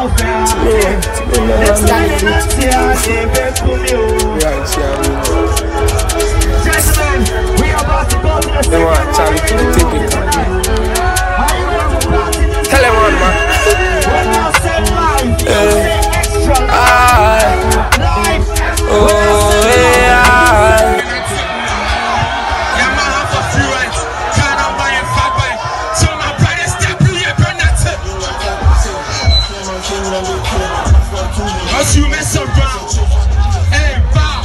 we are about to go to the they want Charlie to the typical. Tell him one, man. You mess around, hey, bow,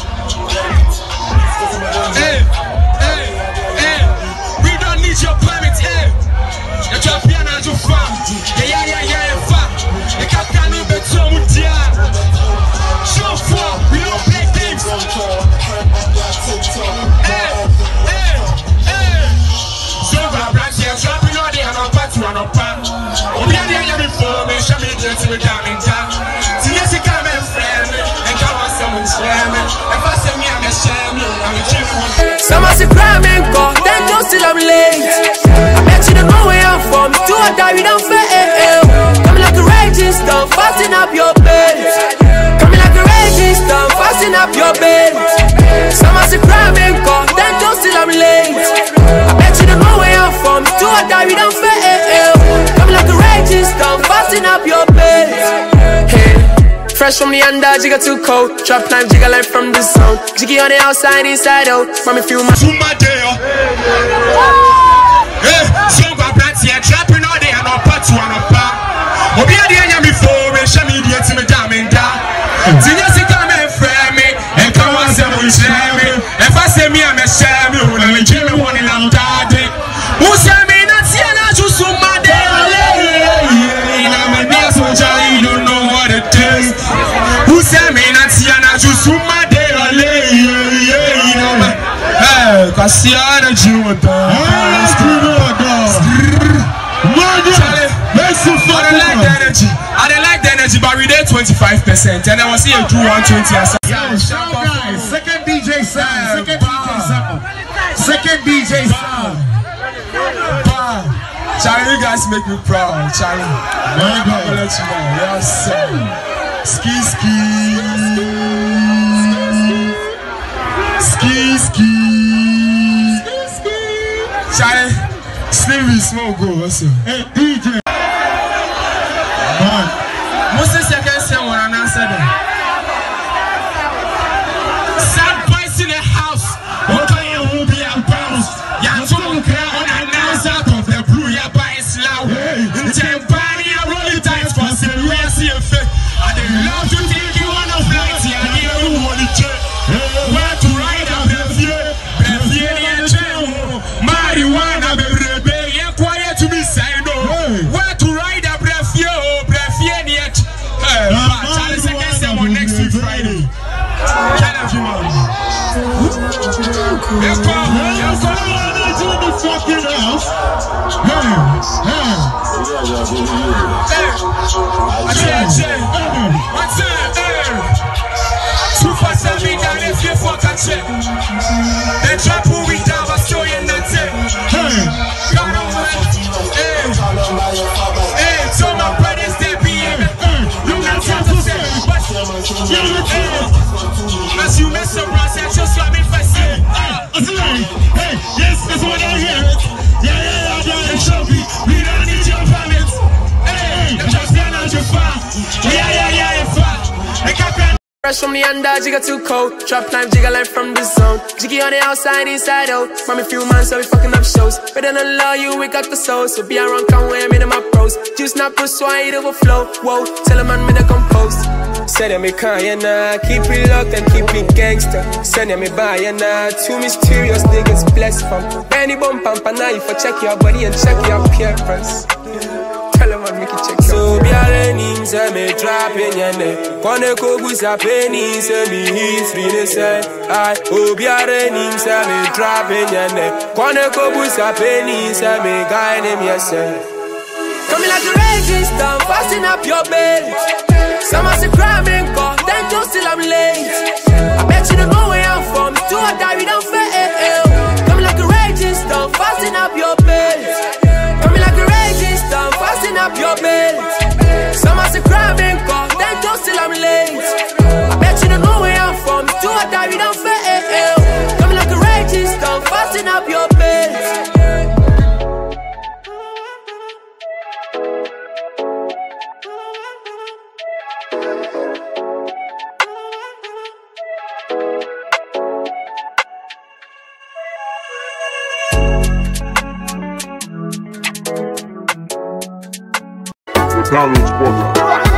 hey, we don't need your permit, hey, the champion and your farm, yeah, fam, the captain of the Tomu Dia, show for, we don't play games, hey, so my brand here, dropping all the hand on part, one on part, we are the other before me, show me the to the diamond down. Some are crying, God, then just till I'm late. I bet you don't know where I'm from. Do or die, we don't fail. Coming like a raging storm, fasten up your belt. Coming like a raging storm, fasten up your belt. Some are crying, God, then just till I'm late. I bet you don't know where I'm from. Do or die, we don't fail. Coming like a raging storm, fasten up your belt. Fresh from the under, jigger too cold. Drop knife, jigger life from the zone. Jiggy on the outside, inside out. Mommy feel my to my day. Hey, so my plants here, trapping all day and up to one up. Obi adi anya me for me, show me the to me diamond da. Tinya si come and frame me, and come on say we share me. If I say me, I'm a share me, when I give me one in I'm daddy. Who say me not see and I just so my day. I'm a dear soldier, you don't know what it is. Who say me not see and I just so my day. Cause the energy with the I don't like the energy, but we did 25%, and I was here do 120. Second DJ sound. Second DJ sound. Charlie, you guys make me proud, Charlie. I'm gonna let you know. Yes, sir. Ski. Charlie, Slimmy, small go, what's up? Hey, DJ. Moses, I can say what I'm not saying. Sad boys in the house. Okay, you will be a bounce. Yeah, so don't cry on an house out of the blue. Yeah, by slow. In Jampani, I roll it tight for serious effect. I love to take you on a flight. Yeah, you want to check. Where to ride up the fear. Marijuana, baby, yeah, quiet to be saying no. Where to ride a breath, yo, breath, yet. Charlie, I can say on next week Friday. Can I do one? Let's go. In the fucking house. What's up? Super 7 down if you fuck a check. The trap who we down was showing that it. Come on, man. Hey, so my brothers, they be in. You got to say, as you mess around, say, just let me first say. Hey, yes, that's what I hear. Yeah, show me. We don't need your permits. Hey, just stand on your farm. Yeah, fat. fresh from the under, jigger too cold. Drop knife, jigger life from the zone. Jiggy on the outside, inside out. Mommy few months, so we fucking up shows. Better than love you, we got the soul. So be around, come where I'm in my pros. Juice not push, so I eat overflow. Whoa, tell a man me to compose. Say that me can't, nah. Keep it locked and keep it gangster. Send me by, nah. Two mysterious niggas blessed from. Benny bump and now you for check your body and check your appearance. Tell a man make it check your so be a name, say me drop in your neck. Kone kogus a penny, say me history they say. I oh be a name, say me drop in your neck. Kone kogus a penny, say me guide him yourself. Coming like a raging storm, fasten up your belt. Someone's a crying call, then just till I'm late. I bet you don't know where I'm from, do or die, we don't fail. Coming like a raging storm, fasten up your belt. Coming like a raging storm, fasten up your belt. Someone's a crying Downloads Podcast.